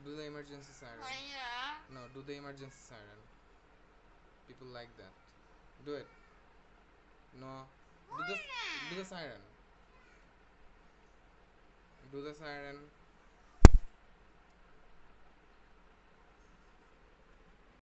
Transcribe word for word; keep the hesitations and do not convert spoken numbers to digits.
Do the emergency siren. Yeah. No, do the emergency siren. People like that. Do it. No. Do the do the siren. Do the siren.